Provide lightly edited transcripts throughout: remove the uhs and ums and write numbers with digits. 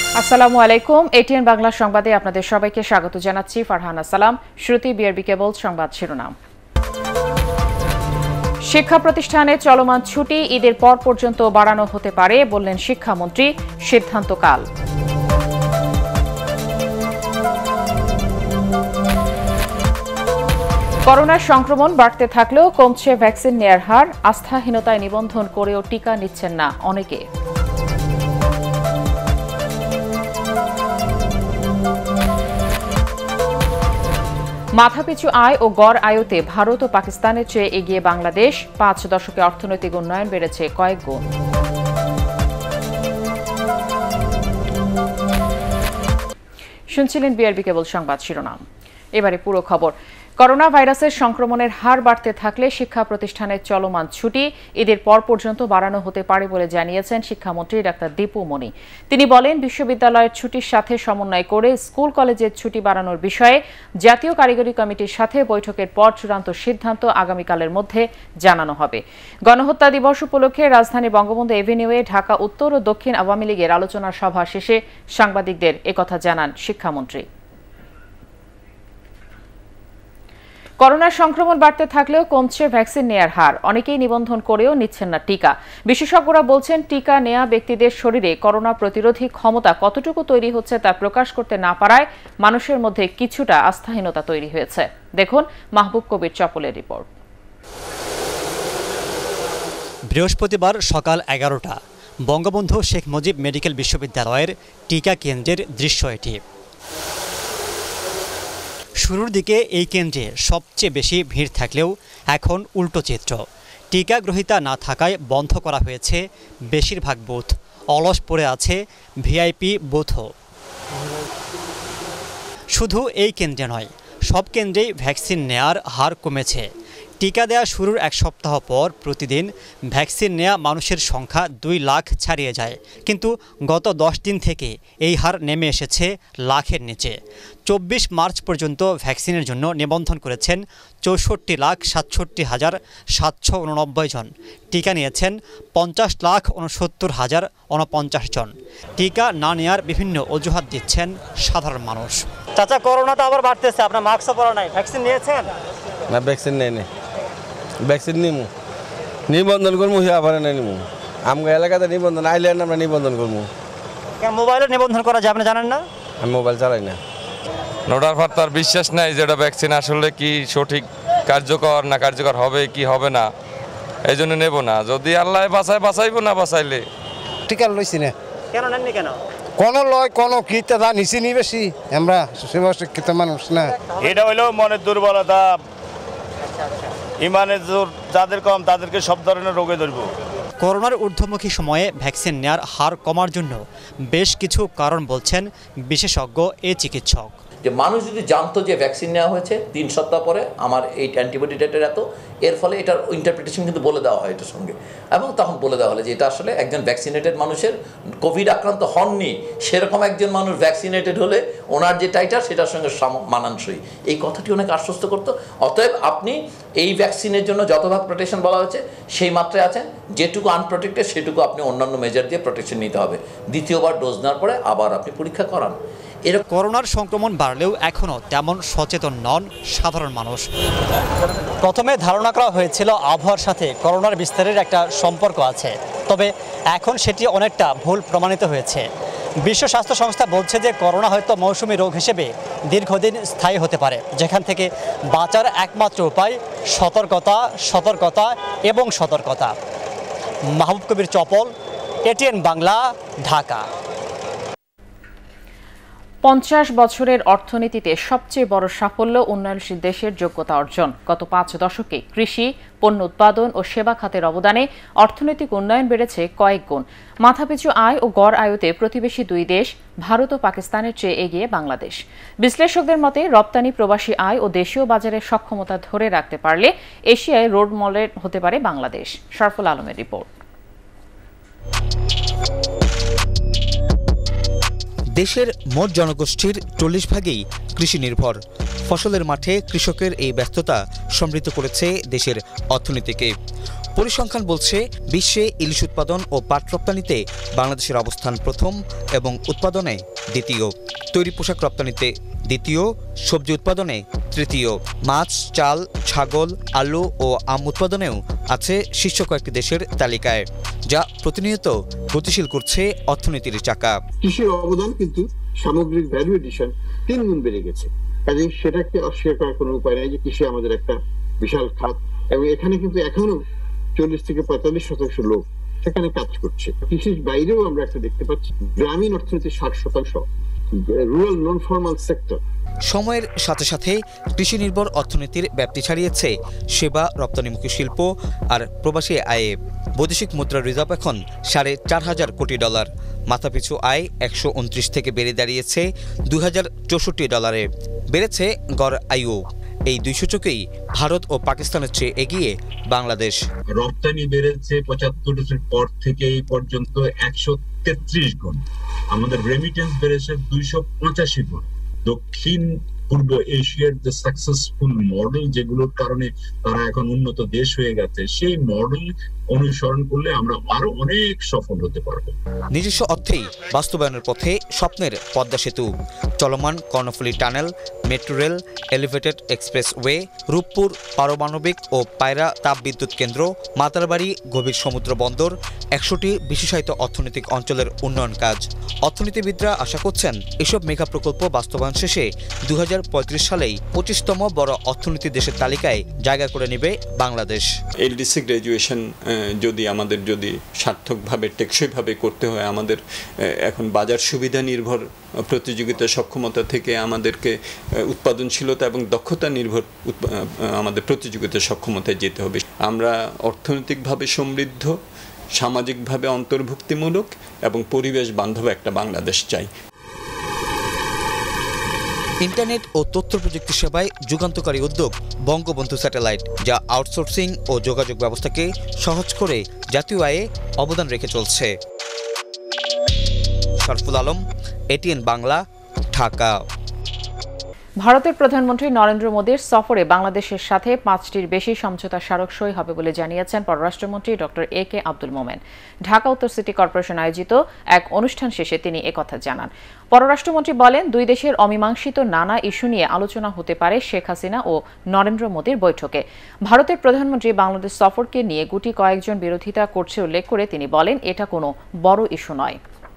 আসসালামু আলাইকুম। ATN বাংলা সংবাদে আপনাদের সবাইকে স্বাগত জানাচ্ছি। ফারহানা সালাম। শুরুতেই বিআরবি কেবল সংবাদ শিরোনাম। শিক্ষা প্রতিষ্ঠানে চলমান ছুটি ঈদের পর পর্যন্ত বাড়ানো হতে পারে বললেন শিক্ষামন্ত্রী। সিদ্ধান্ত কাল। করোনার সংক্রমণ বাড়তে থাকলেও কমছে ভ্যাকসিন নেয়ার হার। আস্থাহীনতায় নিবন্ধন করেও টিকা নিচ্ছেন না অনেকে। মাথাপিছু আয় ও গড় আয়তে ভারত ও পাকিস্তানের চেয়ে এগিয়ে বাংলাদেশ। ৫ দশকে অর্থনৈতিক উন্নয়ন বেড়েছে কয়েক গুণ। শুনছিলেন বিআরবি কেবল সংবাদ শিরোনাম। এবারে পুরো খবর। করোনা ভাইরাসের সংক্রমণের হার বাড়তে থাকলে শিক্ষা প্রতিষ্ঠানের চলমান ছুটি ঈদের পর পর্যন্ত বাড়ানো হতে পারে বলে জানিয়েছেন শিক্ষামন্ত্রী ডাক্তার দীপু মনি। তিনি বলেন, বিশ্ববিদ্যালয়ের ছুটির সাথে সমন্বয় করে স্কুল কলেজের ছুটি বাড়ানোর বিষয়ে জাতীয় কারিগরি কমিটির সাথে বৈঠকের পর চূড়ান্ত সিদ্ধান্ত আগামীকালের মধ্যে জানানো হবে। গণহত্যা দিবস উপলক্ষে রাজধানী বঙ্গবন্ধু এভিনিউয়ে ঢাকা উত্তর ও দক্ষিণ আওয়ামী লীগের আলোচনা সভা শেষে সাংবাদিকদের একথা জানান শিক্ষামন্ত্রী। করোনার সংক্রমণ বাড়তে থাকলেও কমছে ভ্যাকসিন নেয়ার হার। অনেকেই নিবন্ধন করেও নিচ্ছেন না টিকা। বিশেষজ্ঞরা বলছেন, টিকা নেয়া ব্যক্তিদের শরীরে করোনা প্রতিরোধী ক্ষমতা কতটুকু তৈরি হচ্ছে তা প্রকাশ করতে না পারায় মানুষের মধ্যে কিছুটা আস্থাহীনতা তৈরি হয়েছে। দেখুন মাহবুব কবির চপলের রিপোর্ট। বৃহস্পতিবার সকাল 11টা বঙ্গবন্ধু শেখ মুজিব মেডিকেল বিশ্ববিদ্যালয়ের টিকা কেন্দ্রের দৃশ্য এটি। শুরুর দিকে এই কেন্দ্রে সবচেয়ে বেশি ভিড় থাকলেও এখন উল্টো চিত্র। টিকা গ্রহীতা না থাকায় বন্ধ করা হয়েছে বেশিরভাগ বুথ। অলস পড়ে আছে ভিআইপি বুথও। শুধু এই কেন্দ্রে নয়, সব কেন্দ্রেই ভ্যাকসিন নেয়ার হার কমেছে। টিকা দেয়া শুরুর এক সপ্তাহ পর প্রতিদিন ভ্যাকসিন নেয়া মানুষের সংখ্যা 2 লাখ ছাড়িয়ে যায়। কিন্তু গত 10 দিন থেকে এই হার নেমে এসেছে লাখের নিচে। 24 মার্চ পর্যন্ত ভ্যাকসিনের জন্য নিবন্ধন করেছেন 64,67,789 জন। টিকা নিয়েছেন 50,69,049 জন। টিকা না নেওয়ার বিভিন্ন অজুহাত দিচ্ছেন সাধারণ মানুষ। চাচা, করোনা তো আবার বাড়তেছে, আপনার মাস্কও পরা নাই, ভ্যাকসিন নিয়েছেন? না, ভ্যাকসিন নেই। ভ্যাকসিন নিমু, নিবন্ধন করবো, আবার নাই নিমু। আমার এলাকাতে নিবন্ধন আইলে আমরা নিবন্ধন করবো। মোবাইলে নিবন্ধন করা যায়, আপনি জানেন না? আমি মোবাইল চালাই না। নোটার পর তার বিশ্বাস নাই যে এটা ভ্যাকসিন আসলে কি সঠিক কার্যকর না কার্যকর হবে কি হবে না, এই জন্য নেব না। যদি আল্লাহ বাঁচায় বাঁচাইব, না বাঁচাইলে টিকা লইছি না। কেন নেননি? কেন? কোন লয় কোন কি তা নিছি নি বেশি, আমরা সেবা শিক্ষিত মানুষ না। এটা হইলো মনের দুর্বলতা, ইমানের জোর যাদের কম তাদেরকে সব ধরনের রোগে ধরব। করোনার ঊর্ধ্বমুখী সময়ে ভ্যাকসিন নেওয়ার হার কমার জন্য বেশ কিছু কারণ বলছেন বিশেষজ্ঞ এ চিকিৎসক। যে মানুষ যদি জানতো যে ভ্যাকসিন নেওয়া হয়েছে 3 সপ্তাহ পরে আমার এই অ্যান্টিবডি ডেটের এত, এর ফলে এটার ইন্টারপ্রিটেশন কিন্তু বলে দেওয়া হয় এটার সঙ্গে, এবং তখন বলে দেওয়া হলো যে এটা আসলে একজন ভ্যাকসিনেটেড মানুষের কোভিড আক্রান্ত হননি সেরকম একজন মানুষ ভ্যাকসিনেটেড হলে ওনার যে টাইটার সেটার সঙ্গে মানানসই, এই কথাটি অনেক আশ্বস্ত করতো। অতএব আপনি এই ভ্যাকসিনের জন্য যত ভাগ প্রোটেকশন বলা হয়েছে সেই মাত্রায় আছেন, যেটুকু আনপ্রোটেক্টেড সেটুকু আপনি অন্যান্য মেজার দিয়ে প্রোটেকশন নিতে হবে। দ্বিতীয়বার ডোজ নেওয়ার পরে আবার আপনি পরীক্ষা করান। করোনার সংক্রমণ বাড়লেও এখনও তেমন সচেতন নন সাধারণ মানুষ। প্রথমে ধারণা করা হয়েছিল আবহাওয়ার সাথে করোনার বিস্তারের একটা সম্পর্ক আছে, তবে এখন সেটি অনেকটা ভুল প্রমাণিত হয়েছে। বিশ্ব স্বাস্থ্য সংস্থা বলছে যে করোনা হয়তো মৌসুমী রোগ হিসেবে দীর্ঘদিন স্থায়ী হতে পারে, যেখান থেকে বাঁচার একমাত্র উপায় সতর্কতা, সতর্কতা এবং সতর্কতা। মাহবুব কবির চপল, ATN বাংলা, ঢাকা। 50 বছরের অর্থনীতিতে সবচেয়ে বড় সাফল্য উন্নয়নশীল দেশের যোগ্যতা অর্জন। গত 5 দশকে কৃষি, পণ্য উৎপাদন ও সেবা খাতের অবদানে অর্থনৈতিক উন্নয়ন বেড়েছে কয়েক গুণ। মাথাপিছু আয় ও গড় আয়তে প্রতিবেশী 2 দেশ ভারত ও পাকিস্তানের চেয়ে এগিয়ে বাংলাদেশ। বিশ্লেষকদের মতে রপ্তানি, প্রবাসী আয় ও দেশীয় বাজারের সক্ষমতা ধরে রাখতে পারলে এশিয়ায় রোল মডেল হতে পারে বাংলাদেশ। শরফুল আলমের রিপোর্ট। দেশের মোট জনগোষ্ঠীর 40 ভাগই কৃষি নির্ভর। ফসলের মাঠে কৃষকের এই ব্যস্ততা সমৃদ্ধ করেছে দেশের অর্থনীতিকে। পরিসংখ্যান বলছে বিশ্বে ইলিশ উৎপাদন ও পাট রপ্তানিতে বাংলাদেশের অবস্থান প্রথম এবং উৎপাদনে দ্বিতীয়, তৈরি পোশাক রপ্তানিতে দ্বিতীয়, সবজি উৎপাদনে তৃতীয়, মাছ, চাল, ছাগল, আলু ও আম উৎপাদনেও আছে শীর্ষ কয়েকটি দেশের তালিকায়, যা প্রতিনিয়ত গতিশীল করছে অর্থনীতির চাকা। কৃষির অবদান কিন্তু সামগ্রিক ভ্যালু এডিশন 3 গুণ বেড়ে গেছে। কাজে সেটাকে অস্বীকার করার কোনো উপায় নেই যে কৃষি আমাদের একটা বিশাল খাত, এবং এখানে কিন্তু এখনো 40 থেকে 45% লোক সেখানে কাজ করছে। কৃষির বাইরেও আমরা একটা দেখতে পাচ্ছি গ্রামীণ অর্থনীতির 60%, রুরাল নন ফর্মাল সেক্টর। সময়ের সাথে সাথে কৃষি নির্ভর অর্থনীতির ব্যাপ্তি ছাড়িয়েছে সেবা, রপ্তানিমুখী শিল্প আর প্রবাসী আয়ে। বৈদেশিক মুদ্রা রিজার্ভ এখন $4,500 কোটি, মাথাপিছু আয় 129 থেকে বেড়ে দাঁড়িয়েছে $2,064। বেড়েছে গড় আয়ু। এই দুই সূচকেই ভারত ও পাকিস্তানের চেয়ে এগিয়ে বাংলাদেশ। রপ্তানি বেড়েছে 75 পর থেকে এই পর্যন্ত 133 গুণ। আমাদের রেমিটেন্স বেড়েছে 285 গুণ। দক্ষিণ পূর্ব এশিয়ার যে সাকসেসফুল মডেল, যেগুলোর কারণে তারা এখন উন্নত দেশ হয়ে গেছে, সেই মডেল অনুসরণ করলে আমরা আরো অনেক সফল হতে পারবো। নিজস্ব অর্থেই বাস্তবায়নের পথে স্বপ্নের পদ্মা সেতু, চলমান Karnaphuli tunnel, metro rail, elevated expressway, Rooppur পারমাণবিক ও পায়রা তাপবিদ্যুৎ কেন্দ্র, মাতারবাড়ি গভীর সমুদ্র বন্দর, 100টি বিশেষায়িত অর্থনৈতিক অঞ্চলের উন্নয়ন কাজ। অর্থনীতিবিদরা আশা করছেন এসব মেগা প্রকল্প বাস্তবায়ন শেষে 2035 সালেই 25তম বড় অর্থনীতি দেশের তালিকায় জায়গা করে নেবে বাংলাদেশ। এলডিসি গ্র্যাজুয়েশন আমাদের যদি সার্থকভাবে টেকসইভাবে করতে হয়, আমাদের এখন বাজার সুবিধা নির্ভর প্রতিযোগিতা সক্ষমতা থেকে আমাদেরকে উৎপাদনশীলতা এবং দক্ষতা নির্ভর আমাদের প্রতিযোগিতা সক্ষমতায় যেতে হবে। আমরা অর্থনৈতিকভাবে সমৃদ্ধ, সামাজিকভাবে অন্তর্ভুক্তিমূলক এবং পরিবেশ বান্ধব একটা বাংলাদেশ চাই। ইন্টারনেট ও তথ্য প্রযুক্তি সেবায় যুগান্তকারী উদ্যোগ বঙ্গবন্ধু স্যাটেলাইট, যা আউটসোর্সিং ও যোগাযোগ ব্যবস্থাকে সহজ করে জাতীয় আয়ে অবদান রেখে চলছে। শরফুল আলম, ATN বাংলা, ঢাকা। ভারতের প্রধানমন্ত্রী নরেন্দ্র মোদীর সফরে বাংলাদেশের সাথে 5টির বেশি সমঝোতা স্মারক সই হবে বলে জানিয়েছেন পররাষ্ট্রমন্ত্রী ডক্টর AK আব্দুল মোমেন। ঢাকা উত্তর সিটি কর্পোরেশন আয়োজিত এক অনুষ্ঠান শেষে তিনি একথা জানান। পররাষ্ট্রমন্ত্রী বলেন, দুই দেশের অমীমাংসিত নানা ইস্যু নিয়ে আলোচনা হতে পারে শেখ হাসিনা ও নরেন্দ্র মোদীর বৈঠকে। ভারতের প্রধানমন্ত্রী বাংলাদেশ সফরকে নিয়ে গুটি কয়েকজন বিরোধিতা করছে উল্লেখ করে তিনি বলেন, এটা কোনো বড় ইস্যু নয়।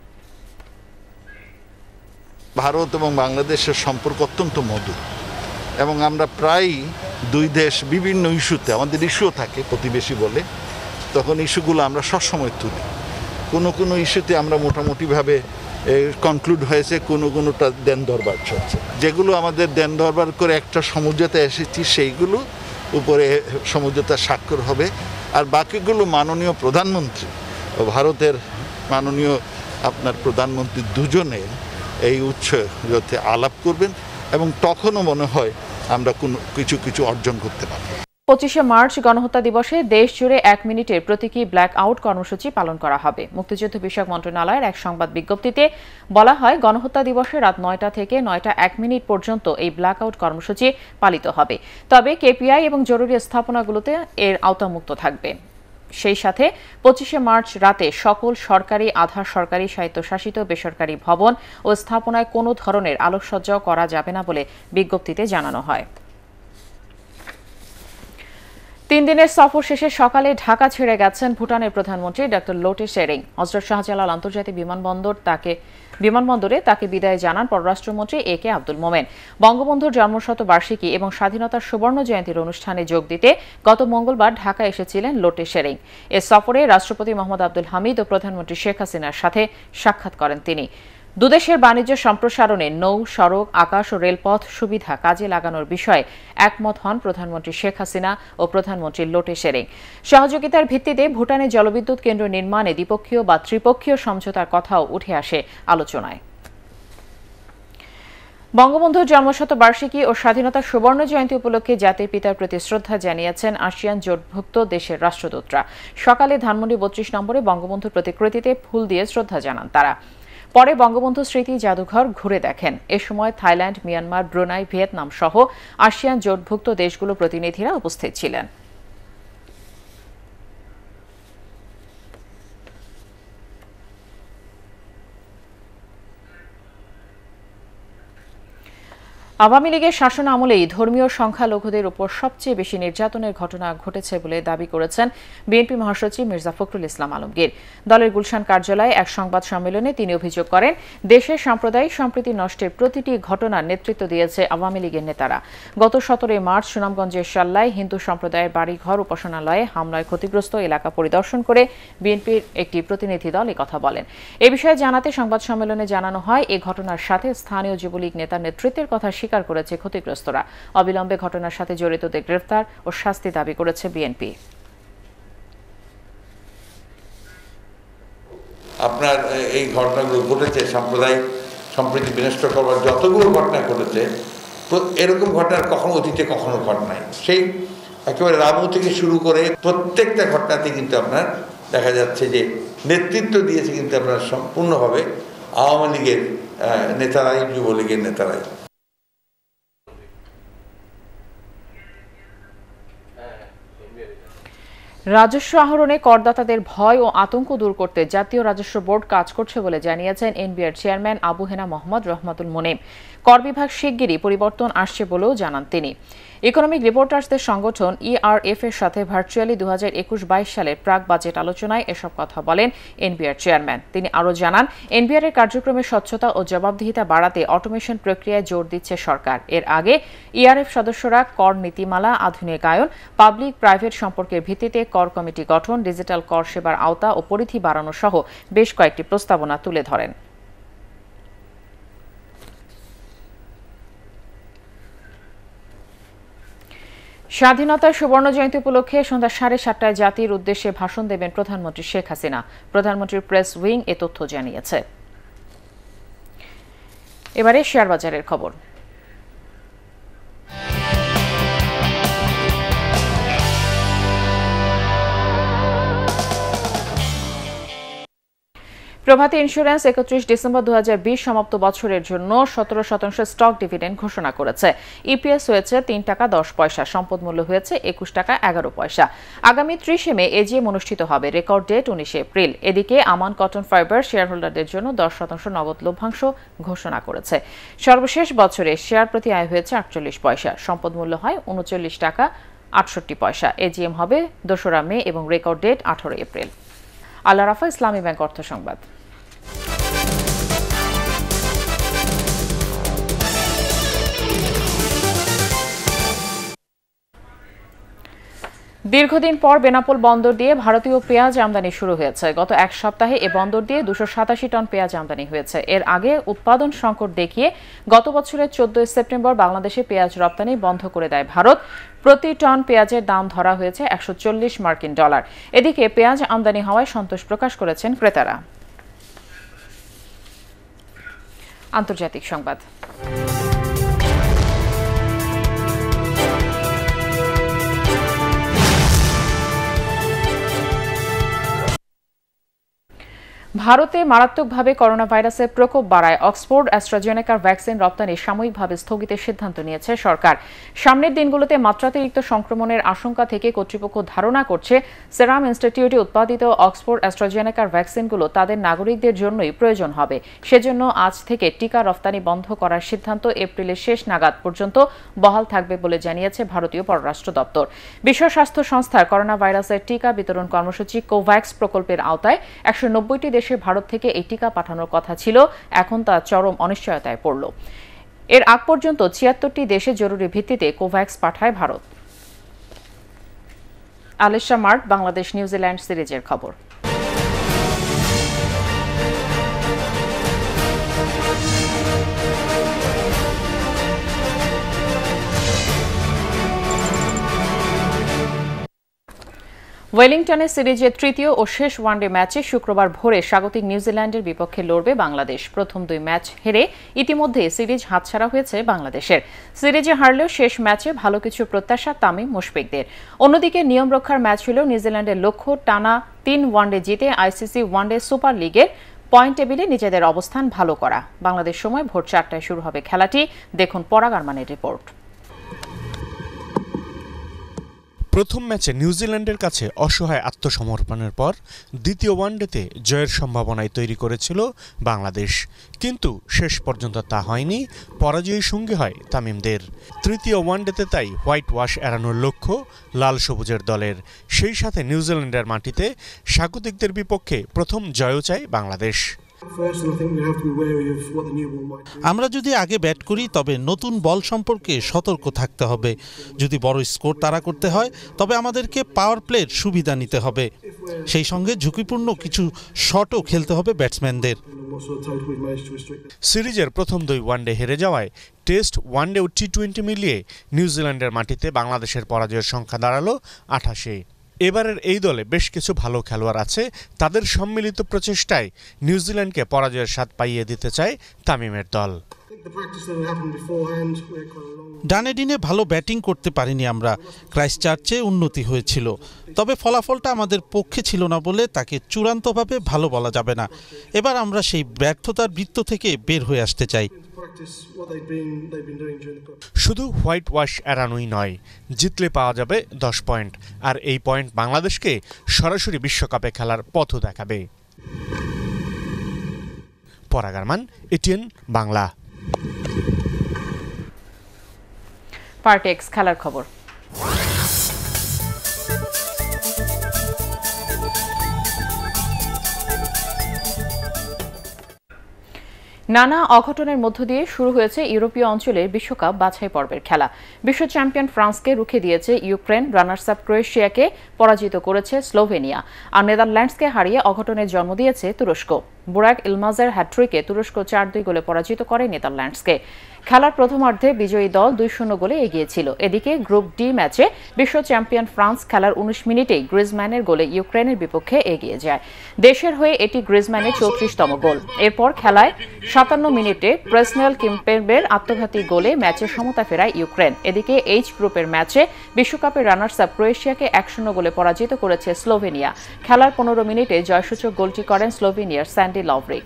ভারত এবং বাংলাদেশের সম্পর্ক অত্যন্ত মধুর, এবং আমরা প্রায়ই দুই দেশ বিভিন্ন ইস্যুতে, আমাদের ইস্যুও থাকে প্রতিবেশী বলে, তখন ইস্যুগুলো আমরা সবসময় তুলি। কোনো ইস্যুতে আমরা মোটামুটিভাবে কনক্লুড হয়েছে, কোনোটা দেন দরবার চলছে। যেগুলো আমাদের দেন দরবার করে একটা সমঝোতা এসেছি, সেইগুলো উপরে সমঝোতা স্বাক্ষর হবে। আর বাকিগুলো মাননীয় প্রধানমন্ত্রী ও ভারতের মাননীয় আপনার প্রধানমন্ত্রী দুজনে এই উৎসে আলাপ করবেন, এবং তখনও মনে হয় আমরা কিছু অর্জন করতে পারব। 25শে মার্চ গণহত্যা দিবসে দেশ জুড়ে 1 মিনিটের প্রতীকী ব্ল্যাক আউট কর্মসূচি পালন করা হবে। মুক্তিযুদ্ধ বিষয়ক মন্ত্রণালয়ের এক সংবাদ বিজ্ঞপ্তিতে বলা হয়, গণহত্যা দিবসে রাত 9টা থেকে 9টা 1 মিনিট পর্যন্ত এই ব্ল্যাক আউট কর্মসূচি পালিত হবে। তবে KPI এবং জরুরি স্থাপনাগুলোতে এর আওতামুক্ত থাকবে। সেই সাথে 25শে মার্চ রাতে সকল সরকারি, আধা সরকারি, স্বায়ত্তশাসিত, বেসরকারি ভবন ও স্থাপনায় কোনো ধরনের আলোকসজ্জাও করা যাবে না বলে বিজ্ঞপ্তিতে জানানো হয়। 3 দিনের সফর শেষে সকালে ঢাকা ছেড়ে গেছেন ভুটানের প্রধানমন্ত্রী ডক্টর লোটে শেরিং। হযরত শাহজালাল আন্তর্জাতিক বিমানবন্দরে তাকে বিদায় জানান পররাষ্ট্রমন্ত্রী AK আব্দুল মোমেন। বঙ্গবন্ধুর জন্মশতবার্ষিকী এবং স্বাধীনতার সুবর্ণ জয়ন্তীর অনুষ্ঠানে যোগ দিতে গত মঙ্গলবার ঢাকা এসেছিলেন লোটে শেরিং। এ সফরে রাষ্ট্রপতি মোহাম্মদ আব্দুল হামিদ ও প্রধানমন্ত্রী শেখ হাসিনার সাথে সাক্ষাৎ করেন তিনি। দুদেশের বাণিজ্য সম্প্রসারণে নৌ, সড়ক, আকাশ ও রেলপথ সুবিধা কাজে লাগানোর বিষয়ে একমত হন প্রধানমন্ত্রী শেখ হাসিনা ও প্রধানমন্ত্রী লোটে শেরিং। সহযোগিতার ভিত্তিতে ভুটানে জলবিদ্যুৎ কেন্দ্র নির্মাণে দ্বিপক্ষীয় বা ত্রিপক্ষীয় সমঝোতার কথাও উঠে আসে আলোচনায়। বঙ্গবন্ধুর জন্মশতবার্ষিকী ও স্বাধীনতা সুবর্ণ জয়ন্তী উপলক্ষে জাতির পিতার প্রতি শ্রদ্ধা জানিয়েছেন আসিয়ান জোটভুক্ত দেশের রাষ্ট্রদূতরা। সকালে ধানমন্ডি 32 নম্বরে বঙ্গবন্ধুর প্রতিকৃতিতে ফুল দিয়ে শ্রদ্ধা জানান তারা। পরে বঙ্গবন্ধু স্মৃতি জাদুঘর ঘুরে দেখেন। এ সময় থাইল্যান্ড, মিয়ানমার, ব্রুনাই, ভিয়েতনাম সহ আসিয়ান জোটভুক্ত দেশগুলো প্রতিনিধিরা উপস্থিত ছিলেন। আওয়ামী লীগের শাসন আমলেই ধর্মীয় সংখ্যালঘুদের উপর সবচেয়ে বেশি নির্যাতনের ঘটনা ঘটেছে বলে দাবি করেছেন বিএনপি মহাসচিব মির্জা ফখরুল ইসলাম আলমগীর। দলের গুলশান কার্যালয়ে এক সংবাদ সম্মেলনে তিনি অভিযোগ করেন, দেশের সাম্প্রদায়িক সম্প্রীতি নষ্টের প্রতিটি ঘটনার নেতৃত্ব দিয়েছে আওয়ামী লীগের নেতারা। গত 17 মার্চ সুনামগঞ্জের শাল্লায় হিন্দু সম্প্রদায়ের বাড়িঘর উপাসনালয়ে হামলায় ক্ষতিগ্রস্ত এলাকা পরিদর্শন করে বিএনপির একটি প্রতিনিধি দল কথা বলেন। এ বিষয়ে জানাতে সংবাদ সম্মেলনে জানানো হয়, এ ঘটনার সাথে স্থানীয় যুবলীগ নেতার নেতৃত্বের কথা স্বীকার করেছে ক্ষতিগ্রস্তরা। অবিলম্বে ঘটনার সাথে জড়িতদের গ্রেফতার ও শাস্তি দাবি করেছে বিএনপি। আপনার এই ঘটনাগুলো ঘটেছে, সাম্প্রদায়িক সম্প্রীতি বিনষ্ট করবার যতগুলো ঘটনা ঘটেছে, এরকম ঘটনা কখনো অতীতে কখনো ঘটনাই। সেই একেবারে রামু থেকে শুরু করে প্রত্যেকটা ঘটনাতে কিন্তু আপনার দেখা যাচ্ছে যে নেতৃত্ব দিয়েছে কিন্তু আপনার সম্পূর্ণভাবে আওয়ামী লীগের নেতারাই, যুবলীগের নেতারাই। রাজস্ব আহরণে করদাতাদের ভয় ও আতঙ্ক দূর করতে জাতীয় রাজস্ব বোর্ড কাজ করছে বলে জানিয়েছেন এনবিআর চেয়ারম্যান আবু হেনা মোহাম্মদ রহমাতুল মোনেম। কর বিভাগ শিগগিরই পরিবর্তন আসছে বলেও জানান তিনি। ইকোনমিক রিপোর্টার্সদের সংগঠন ইআরএফ এর সাথে ভার্চুয়ালি 2021-22 সালের প্রাক বাজেট আলোচনায় এসব কথা বলেন এনবিআর চেয়ারম্যান। তিনি আরও জানান, এনবিআর এর কার্যক্রমে স্বচ্ছতা ও জবাবদিহিতা বাড়াতে অটোমেশন প্রক্রিয়ায় জোর দিচ্ছে সরকার। এর আগে ইআরএফ সদস্যরা কর নীতিমালা আধুনিকায়ন, পাবলিক প্রাইভেট সম্পর্কের ভিত্তিতে কর কমিটি গঠন, ডিজিটাল কর সেবার আওতা ও পরিধি বাড়ানো সহ বেশ কয়েকটি প্রস্তাবনা তুলে ধরেন। স্বাধীনতার সুবর্ণ জয়ন্তী উপলক্ষে সন্ধ্যা 7:30টায় জাতির উদ্দেশ্যে ভাষণ দেবেন প্রধানমন্ত্রী শেখ হাসিনা। প্রধানমন্ত্রীর প্রেস উইং এ তথ্য জানিয়েছে। এবারে শেয়ার বাজারের খবর। প্রভাতী ইন্স্যুরেন্স 31 ডিসেম্বর 2020 সমাপ্ত বছরের জন্য 17% স্টক ডিভিডেন্ড ঘোষণা করেছে। ইপিএস হয়েছে 3 টাকা 10 পয়সা, সম্পদ মূল্য হয়েছে 21 টাকা 11 পয়সা। আগামী 30 মে এজিএম অনুষ্ঠিত হবে, রেকর্ড ডেট 19 এপ্রিল। এদিকে আমান কটন ফাইবার শেয়ার হোল্ডারদের জন্য 10% নগদ লভ্যাংশ ঘোষণা করেছে। সর্বশেষ বছরে শেয়ার প্রতি আয় হয়েছে 48 পয়সা, সম্পদ মূল্য হয় 39 টাকা 68 পয়সা। এজিএম হবে 2রা মে এবং record date 18 April. Al Arafah, Islami bank অর্থ সংবাদ। দীর্ঘদিন পর বেনাপোল বন্দর দিয়ে ভারতীয় পেঁয়াজ আমদানি শুরু হয়েছে। গত এক সপ্তাহে এ বন্দর দিয়ে 287 টন পেঁয়াজ আমদানি হয়েছে। এর আগে উৎপাদন সংকট দেখিয়ে গত বছরের 14 সেপ্টেম্বর বাংলাদেশে পেঁয়াজ রপ্তানি বন্ধ করে দেয় ভারত। প্রতি টন পেঁয়াজের দাম ধরা হয়েছে $140 মার্কিন। এদিকে পেঁয়াজ আমদানি হওয়ায় সন্তোষ প্রকাশ করেছেন ক্রেতারা। আন্তর্জাতিক সংবাদ। ভারতে মারাত্মকভাবে করোনা ভাইরাসের প্রকোপ বাড়ায় অক্সফোর্ড অ্যাস্ট্রাজেনেকার ভ্যাকসিন রপ্তানি সাময়িকভাবে স্থগিতের সিদ্ধান্ত নিয়েছে সরকার। সামনের দিনগুলোতে মাত্রাতিরিক্ত সংক্রমণের আশঙ্কা থেকে কর্তৃপক্ষ ধারণা করছে সেরাম ইনস্টিটিউটে উৎপাদিত অক্সফোর্ড অ্যাস্ট্রাজেনেকার ভ্যাকসিনগুলো তাদের নাগরিকদের জন্যই প্রয়োজন হবে। সেজন্য আজ থেকে টিকা রপ্তানি বন্ধ করার সিদ্ধান্ত এপ্রিলের শেষ নাগাদ পর্যন্ত বহাল থাকবে বলে জানিয়েছে ভারতীয় পররাষ্ট্র দপ্তর। বিশ্ব স্বাস্থ্য সংস্থার করোনা ভাইরাসের টিকা বিতরণ কর্মসূচি কোভ্যাক্স প্রকল্পের আওতায় 190টি দেশে ভারত থেকে এই টিকা পাঠানোর কথা ছিল, এখন তা চরম অনিশ্চয়তায় পড়ল। এর আগ পর্যন্ত 76টি দেশে জরুরি ভিত্তিতে কোভ্যাক্স পাঠায় ভারত। আলেশা মার্ট, বাংলাদেশ নিউজিল্যান্ড সিরিজের খবর। ওয়েলিংটনে সিরিজের তৃতীয় ও শেষ ওয়ানডে ম্যাচে শুক্রবার ভোরে স্বাগতিক নিউজিল্যান্ডের বিপক্ষে লড়বে বাংলাদেশ। প্রথম 2 ম্যাচ হেরে ইতিমধ্যে সিরিজ হাতছাড়া হয়েছে বাংলাদেশের। সিরিজে হারলেও শেষ ম্যাচে ভালো কিছু প্রত্যাশা তামিম মুশফিকদের। অন্যদিকে নিয়ম রক্ষার ম্যাচ হল নিউজিল্যান্ডের লক্ষ্য টানা 3 ওয়ানডে জিতে আইসিসি ওয়ানডে সুপার লিগের পয়েন্ট টেবিলে নিজেদের অবস্থান ভালো করা। বাংলাদেশ সময় ভোর 4টায় শুরু হবে খেলাটি। দেখুন পরাগ আরমানের রিপোর্ট। প্রথম ম্যাচে নিউজিল্যান্ডের কাছে অসহায় আত্মসমর্পণের পর দ্বিতীয় ওয়ানডেতে জয়ের সম্ভাবনাই তৈরি করেছিল বাংলাদেশ, কিন্তু শেষ পর্যন্ত তা হয়নি। পরাজয়ের সঙ্গী হয় তামিমদের। তৃতীয় ওয়ানডেতে তাই হোয়াইট ওয়াশ এড়ানোর লক্ষ্য লাল সবুজের দলের। সেই সাথে নিউজিল্যান্ডের মাটিতে স্বাগতিকদের বিপক্ষে প্রথম জয়ও চায় বাংলাদেশ। আমরা যদি আগে ব্যাট করি তবে নতুন বল সম্পর্কে সতর্ক থাকতে হবে। যদি বড় স্কোর তাড়া করতে হয় তবে আমাদেরকে পাওয়ার প্লের সুবিধা নিতে হবে। সেই সঙ্গে ঝুঁকিপূর্ণ কিছু শটও খেলতে হবে ব্যাটসম্যানদের। সিরিজের প্রথম 2 ওয়ানডে হেরে যাওয়ায় টেস্ট, ওয়ানডে ও টি-20 মিলিয়ে নিউজিল্যান্ডের মাটিতে বাংলাদেশের পরাজয়ের সংখ্যা দাঁড়ালো 28। এবারের এই দলে বেশ কিছু ভালো খেলোয়াড় আছে। তাদের সম্মিলিত প্রচেষ্টায় নিউজিল্যান্ডকে পরাজয়ের স্বাদ পাইয়ে দিতে চায় তামিমের দল। ডানেডিনে ভালো ব্যাটিং করতে পারিনি আমরা। ক্রাইস্টচার্চে উন্নতি হয়েছিল, তবে ফলাফলটা আমাদের পক্ষে ছিল না বলে তাকে চূড়ান্তভাবে ভালো বলা যাবে না। এবার আমরা সেই ব্যর্থতার বৃত্ত থেকে বের হয়ে আসতে চাই। শুধু হোয়াইট ওয়াশ এড়ানোই নয়, জিতলে পাওয়া যাবে 10 পয়েন্ট, আর এই পয়েন্ট বাংলাদেশকে সরাসরি বিশ্বকাপে খেলার পথও দেখাবে। পরাগ আরমান, ATN বাংলা। পার্টেক্স খেলার খবর। নানা অঘটনের মধ্য দিয়ে শুরু হয়েছে ইউরোপীয় অঞ্চলের বিশ্বকাপ বাছাই পর্বের খেলা। বিশ্ব চ্যাম্পিয়ন ফ্রান্সকে রুখে দিয়েছে ইউক্রেন, রানার্স আপ ক্রোয়েশিয়াকে পরাজিত করেছে স্লোভেনিয়া, আর নেদারল্যান্ডসকে হারিয়ে অঘটনের জন্ম দিয়েছে তুরস্ক। বুরাক ইলমাজের হ্যাট্রিকে তুরস্ক 4-2 গোলে পরাজিত করে নেদারল্যান্ডসকে। খেলার প্রথমার্ধে বিজয়ী দল 2-0 গোলে এগিয়ে ছিল। এদিকে গ্রুপ ডি ম্যাচে বিশ্ব চ্যাম্পিয়ন ফ্রান্স খেলার 19 মিনিটেই গ্রিজম্যানের গোলে ইউক্রেনের বিপক্ষে এগিয়ে যায়। দেশের হয়ে এটি গ্রিজম্যানের 34তম গোল। এরপর খেলায় 57 মিনিটে প্রেসনেল কিম্পেবের আত্মঘাতী গোলে ম্যাচে সমতা ফেরায় ইউক্রেন। এদিকে এইচ গ্রুপের ম্যাচে বিশ্বকাপের রানার্স আপ ক্রোয়েশিয়াকে 1-0 গোলে পরাজিত করেছে স্লোভেনিয়া। খেলার 15 মিনিটে জয়সূচক গোলটি করেন স্লোভেনিয়ার স্যান্ডি লভরিক।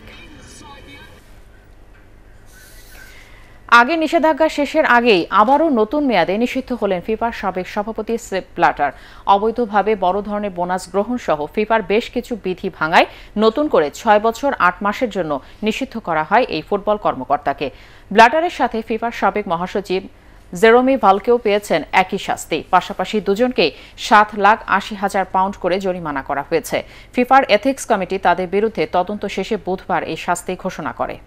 আগে নিষেধাজ্ঞা শেষের আগেই আবারও নতুন মেয়াদে নিষিদ্ধ হলেন ফিফার সাবেক সভাপতি সেপ ব্ল্যাটার। অবৈধভাবে বড় ধরনের বোনাস গ্রহণ সহ ফিফার বেশ কিছু বিধি ভাঙায় নতুন করে 6 বছর 8 মাসের জন্য নিষিদ্ধ করা হয় এই ফুটবল কর্মকর্তাকে। ব্ল্যাটারের সাথে ফিফার সাবেক মহাসচিব জেরোমি ভালকেও পেয়েছেন একই শাস্তি। পাশাপাশি দুজনকে 7,80,000 পাউন্ড করে জরিমানা করা হয়েছে। ফিফার এথিক্স কমিটি তাদের বিরুদ্ধে তদন্ত শেষে বুধবার এই শাস্তি ঘোষণা করে।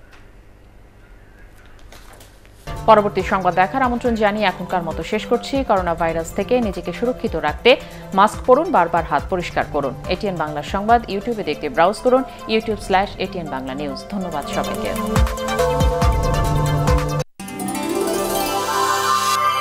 পরবর্তী সংবাদ দেখার আমন্ত্রণ জানিয়ে এখনকার মতো শেষ করছি। করোনা ভাইরাস থেকে নিজেকে সুরক্ষিত রাখতে মাস্ক পরুন, বারবার হাত পরিষ্কার করুন। ATN বাংলা সংবাদ ইউটিউবে দেখতে ব্রাউজ করুন youtube/ATN Bangla নিউজ। ধন্যবাদ সবাইকে।